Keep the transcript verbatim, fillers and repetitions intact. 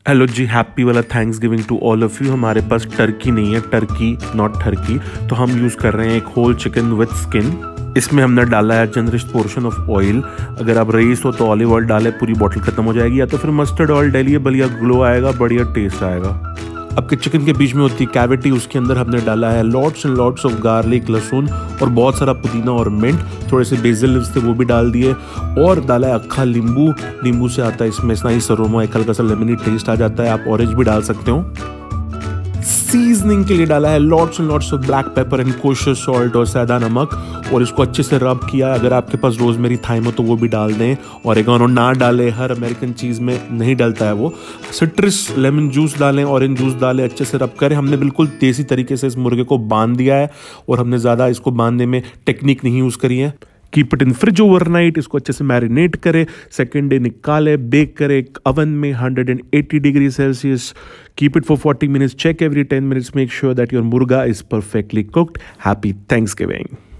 Hello जी, happy वाला Thanksgiving to all of you. हमारे पास टर्की नहीं है, टर्की नॉट टर्की, तो हम यूज़ कर रहे हैं एक होल चिकन विद स्किन। इसमें हमने डाला है जनरस पोर्शन ऑफ ऑयल। अगर आप रईस हो तो ऑलिव ऑयल डालें, पूरी बॉटल खत्म हो जाएगी, या तो फिर मस्टर्ड ऑयल डालिए, बढ़िया ग्लो आएगा, बढ़िया टेस्ट आएगा। आपके चिकन के बीच में होती है कैविटी, उसके अंदर हमने डाला है lots and lots of garlic, लहसुन और बहुत सारा पुदीना और मिंट, थोड़े से बेसिल लीव्स थे वो भी डाल दिए, और डाला है अक्खा नींबू। नींबू से आता है इसमें नाइस अरोमा, एक हल्का सा लेमनी टेस्ट आ जाता है। आप ऑरेंज भी डाल सकते हो। सीजनिंग के लिए डाला है lots and lots of black pepper and kosher salt और सादा नमक, और इसको अच्छे से रब किया। अगर आपके पास रोजमेरी थाइम हो तो वो भी डाल दें, और ऑरिगेनो ना डालें, हर अमेरिकन चीज़ में नहीं डलता है वो। सिट्रस लेमन जूस डालें, ऑरेंज जूस डालें, अच्छे से रब करें। हमने बिल्कुल देसी तरीके से इस मुर्गे को बांध दिया है, और हमने ज़्यादा इसको बांधने में टेक्निक नहीं यूज़ करी है। Keep it in fridge overnight, इसको अच्छे से मैरिनेट करें, सेकेंड डे निकाले, बेक करें अवन में one eighty degree Celsius. Keep it for forty minutes, check every ten minutes, make sure that your murga is perfectly cooked. Happy Thanksgiving.